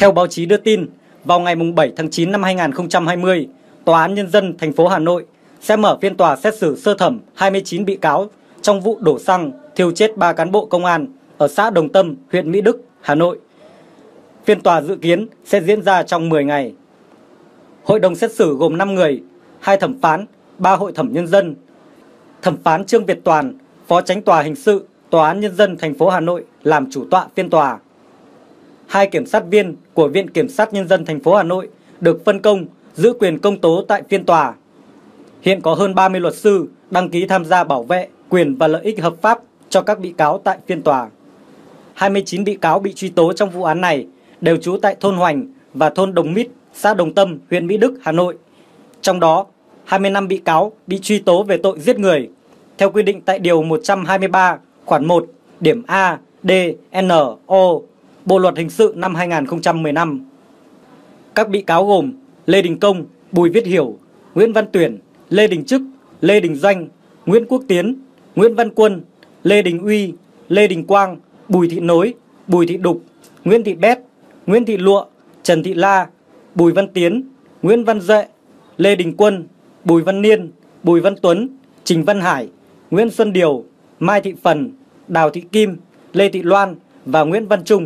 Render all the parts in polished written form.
Theo báo chí đưa tin, vào ngày 7 tháng 9 năm 2020, Tòa án Nhân dân thành phố Hà Nội sẽ mở phiên tòa xét xử sơ thẩm 29 bị cáo trong vụ đổ xăng thiêu chết 3 cán bộ công an ở xã Đồng Tâm, huyện Mỹ Đức, Hà Nội. Phiên tòa dự kiến sẽ diễn ra trong 10 ngày. Hội đồng xét xử gồm 5 người, 2 thẩm phán, 3 hội thẩm nhân dân. Thẩm phán Trương Việt Toàn, Phó Chánh tòa hình sự, Tòa án Nhân dân thành phố Hà Nội làm chủ tọa phiên tòa. 2 kiểm sát viên của Viện Kiểm sát Nhân dân thành phố Hà Nội được phân công giữ quyền công tố tại phiên tòa. Hiện có hơn 30 luật sư đăng ký tham gia bảo vệ quyền và lợi ích hợp pháp cho các bị cáo tại phiên tòa. 29 bị cáo bị truy tố trong vụ án này đều trú tại thôn Hoành và thôn Đồng Mít, xã Đồng Tâm, huyện Mỹ Đức, Hà Nội. Trong đó, 25 bị cáo bị truy tố về tội giết người, theo quy định tại Điều 123, khoản 1, điểm A, D, N, O, Bộ Luật Hình sự năm 2015. Các bị cáo gồm Lê Đình Công, Bùi Viết Hiểu, Nguyễn Văn Tuyển, Lê Đình Trức, Lê Đình Doanh, Nguyễn Quốc Tiến, Nguyễn Văn Quân, Lê Đình Uy, Lê Đình Quang, Bùi Thị Nối, Bùi Thị Đục, Nguyễn Thị Bét, Nguyễn Thị Lụa, Trần Thị La, Bùi Văn Tiến, Nguyễn Văn Duệ, Lê Đình Quân, Bùi Văn Niên, Bùi Văn Tuấn, Trình Văn Hải, Nguyễn Xuân Điều, Mai Thị Phần, Đào Thị Kim, Lê Thị Loan và Nguyễn Văn Trung.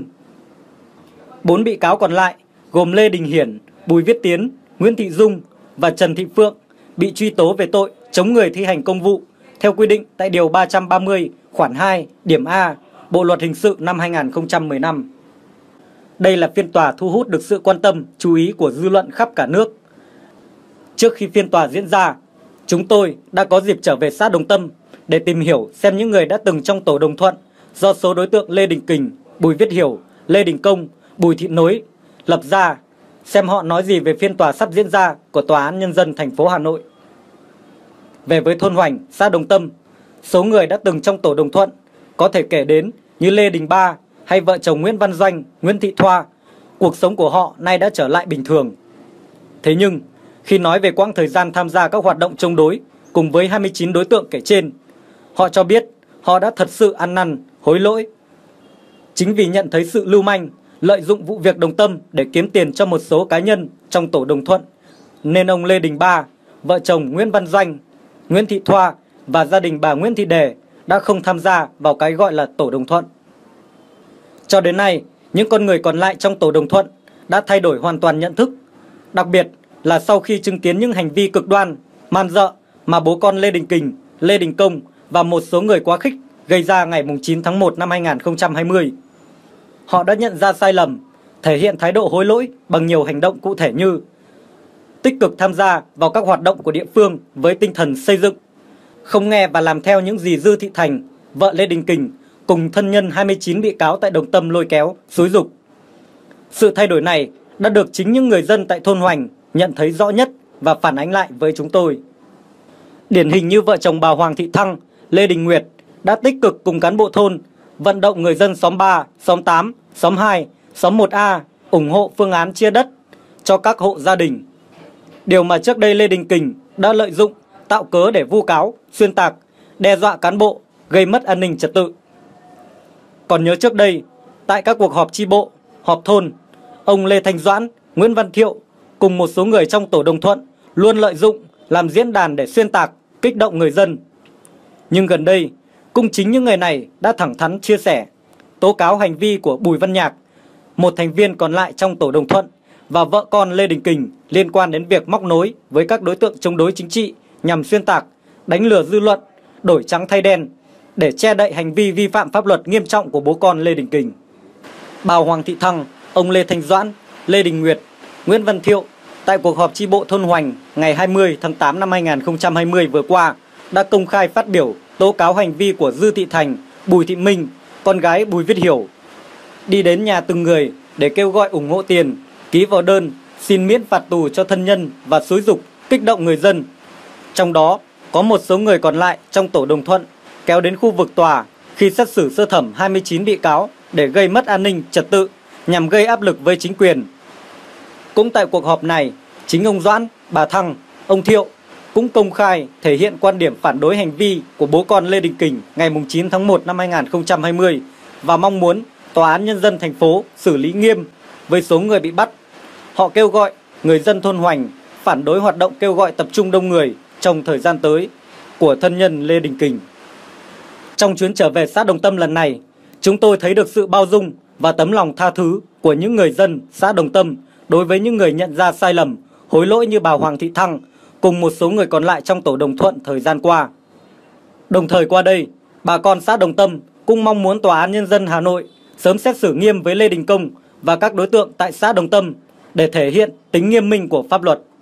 4 bị cáo còn lại gồm Lê Đình Hiển, Bùi Viết Tiến, Nguyễn Thị Dung và Trần Thị Phượng bị truy tố về tội chống người thi hành công vụ theo quy định tại Điều 330, khoản 2, điểm A, Bộ Luật Hình sự năm 2015. Đây là phiên tòa thu hút được sự quan tâm, chú ý của dư luận khắp cả nước. Trước khi phiên tòa diễn ra, chúng tôi đã có dịp trở về xã Đồng Tâm để tìm hiểu xem những người đã từng trong tổ đồng thuận do số đối tượng Lê Đình Kình, Bùi Viết Hiểu, Lê Đình Công, Bùi Thị Nối lập ra, xem họ nói gì về phiên tòa sắp diễn ra của Tòa án Nhân dân thành phố Hà Nội. Về với thôn Hoành, xã Đồng Tâm, số người đã từng trong tổ đồng thuận có thể kể đến như Lê Đình Ba hay vợ chồng Nguyễn Văn Doanh, Nguyễn Thị Thoa. Cuộc sống của họ nay đã trở lại bình thường. Thế nhưng, khi nói về quãng thời gian tham gia các hoạt động chống đối cùng với 29 đối tượng kể trên, họ cho biết họ đã thật sự ăn năn, hối lỗi. Chính vì nhận thấy sự lưu manh, lợi dụng vụ việc Đồng Tâm để kiếm tiền cho một số cá nhân trong tổ đồng thuận, nên ông Lê Đình Ba, vợ chồng Nguyễn Văn Doanh, Nguyễn Thị Thoa và gia đình bà Nguyễn Thị Đề đã không tham gia vào cái gọi là tổ đồng thuận. Cho đến nay, những con người còn lại trong tổ đồng thuận đã thay đổi hoàn toàn nhận thức, đặc biệt là sau khi chứng kiến những hành vi cực đoan, man dợ mà bố con Lê Đình Kình, Lê Đình Công và một số người quá khích gây ra ngày 9 tháng 1 năm 2020. Họ đã nhận ra sai lầm, thể hiện thái độ hối lỗi bằng nhiều hành động cụ thể như tích cực tham gia vào các hoạt động của địa phương với tinh thần xây dựng, không nghe và làm theo những gì Dư Thị Thành, vợ Lê Đình Kình, cùng thân nhân 29 bị cáo tại Đồng Tâm lôi kéo, xúi giục. Sự thay đổi này đã được chính những người dân tại thôn Hoành nhận thấy rõ nhất và phản ánh lại với chúng tôi. Điển hình như vợ chồng bà Hoàng Thị Thăng, Lê Đình Nguyệt đã tích cực cùng cán bộ thôn vận động người dân xóm 3, xóm 8, xóm 2, xóm 1A ủng hộ phương án chia đất cho các hộ gia đình. Điều mà trước đây Lê Đình Kình đã lợi dụng, tạo cớ để vu cáo, xuyên tạc, đe dọa cán bộ, gây mất an ninh trật tự. Còn nhớ trước đây, tại các cuộc họp chi bộ, họp thôn, ông Lê Thanh Doãn, Nguyễn Văn Thiệu cùng một số người trong tổ đồng thuận luôn lợi dụng làm diễn đàn để xuyên tạc, kích động người dân. Nhưng gần đây, cũng chính những người này đã thẳng thắn chia sẻ, tố cáo hành vi của Bùi Văn Nhạc, một thành viên còn lại trong tổ đồng thuận, và vợ con Lê Đình Kình liên quan đến việc móc nối với các đối tượng chống đối chính trị nhằm xuyên tạc, đánh lừa dư luận, đổi trắng thay đen để che đậy hành vi vi phạm pháp luật nghiêm trọng của bố con Lê Đình Kình. Bà Hoàng Thị Thăng, ông Lê Thanh Doãn, Lê Đình Nguyệt, Nguyễn Văn Thiệu tại cuộc họp chi bộ thôn Hoành ngày 20 tháng 8 năm 2020 vừa qua đã công khai phát biểu tố cáo hành vi của Dư Thị Thành, Bùi Thị Minh, con gái Bùi Viết Hiểu, đi đến nhà từng người để kêu gọi ủng hộ tiền, ký vào đơn xin miễn phạt tù cho thân nhân và xúi giục, kích động người dân. Trong đó, có một số người còn lại trong tổ đồng thuận kéo đến khu vực tòa khi xét xử sơ thẩm 29 bị cáo để gây mất an ninh trật tự nhằm gây áp lực với chính quyền. Cũng tại cuộc họp này, chính ông Doãn, bà Thăng, ông Thiệu cũng công khai thể hiện quan điểm phản đối hành vi của bố con Lê Đình Kình ngày 9 tháng 1 năm 2020 và mong muốn Tòa án Nhân dân thành phố xử lý nghiêm với số người bị bắt. Họ kêu gọi người dân thôn Hoành phản đối hoạt động kêu gọi tập trung đông người trong thời gian tới của thân nhân Lê Đình Kình. Trong chuyến trở về xã Đồng Tâm lần này, chúng tôi thấy được sự bao dung và tấm lòng tha thứ của những người dân xã Đồng Tâm đối với những người nhận ra sai lầm, hối lỗi như bà Hoàng Thị Thăng cùng một số người còn lại trong tổ Đồng Thuận thời gian qua. Đồng thời qua đây, bà con xã Đồng Tâm cũng mong muốn Tòa án Nhân dân Hà Nội sớm xét xử nghiêm với Lê Đình Công và các đối tượng tại xã Đồng Tâm để thể hiện tính nghiêm minh của pháp luật.